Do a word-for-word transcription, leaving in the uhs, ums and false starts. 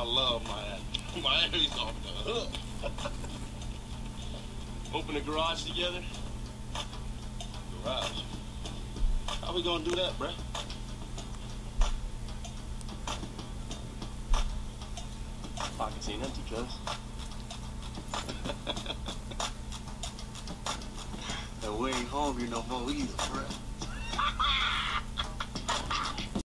I love Miami. Miami's off the hook. Open the garage together? Garage? How we gonna do that, bruh? Pockets ain't empty, cuz. And we ain't hungry no more either, bruh.